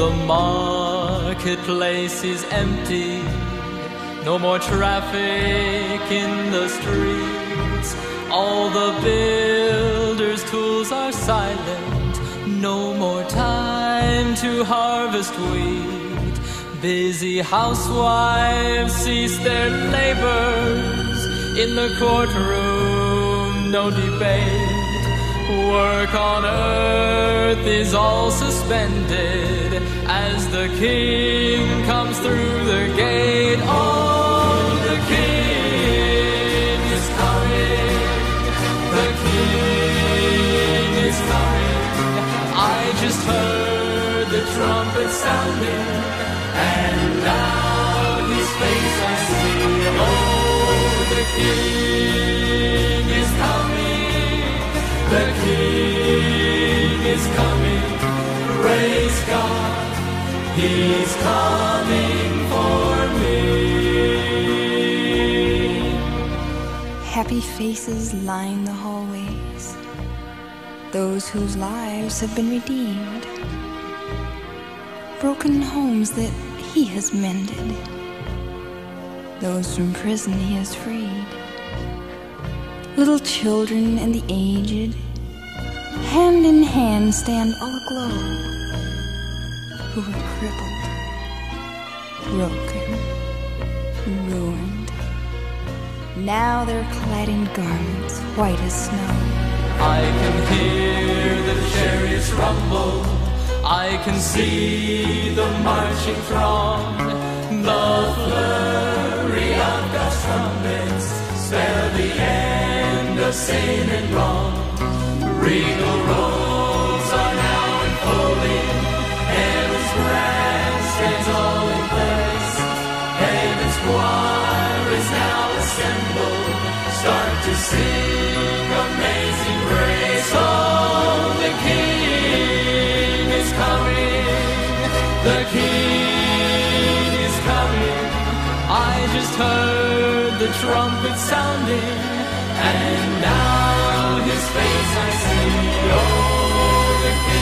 the marketplace is empty. No more traffic in the streets. All the builders' tools are silent. No more time to harvest wheat. Busy housewives cease their labors. In the courtroom, no debate. Work on earth is all suspended as the king comes through the gate. Oh, the king is coming. The king is coming. I just heard the trumpet sounding, and now his face I see. Oh, the king is coming. The king is coming. Praise God. He's coming for me. Happy faces line the hallways, those whose lives have been redeemed. Broken homes that he has mended, those from prison he has freed. Little children and the aged, hand in hand stand all aglow, who were crippled, broken, ruined. Now they're clad in garments white as snow. I can hear the chariots rumble. I can see the marching throng. The flurry of God's trumpets spell the end of sin and wrong. Regal robes are now unfolding. Heaven's grand stands all in place. Heaven's choir is now assembled. Start to sing amazing grace. Oh, the King is coming. The King is coming. I just heard the trumpet sounding, and now his face I see. Oh, the King